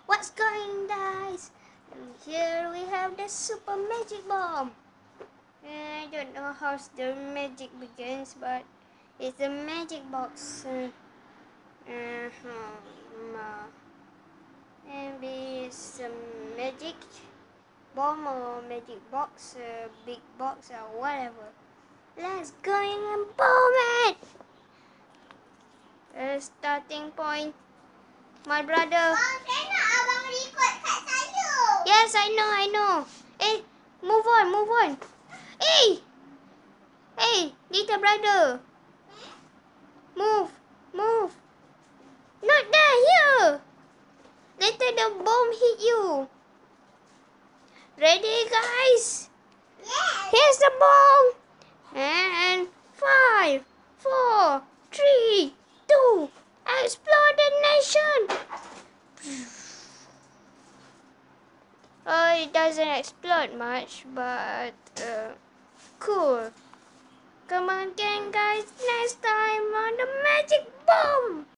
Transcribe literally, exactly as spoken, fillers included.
What's going, guys? And here we have the super magic bomb. I don't know how the magic begins, but it's a magic box. Uh, uh, um, uh, maybe it's a magic bomb or magic box, uh, big box or whatever. Let's go and bomb it. Uh, starting point, my brother. Bang, kena abang record kat saya. Yes, I know, I know. Hey, move on, move on. Hey, hey, little brother. Move, move. Not there, here. Later the bomb hit you. Ready, guys? Yes. Here's the bomb. And five, four, three, two, explosion! Oh, it doesn't explode much, but uh, cool. Come on again, guys, next time on the magic bomb.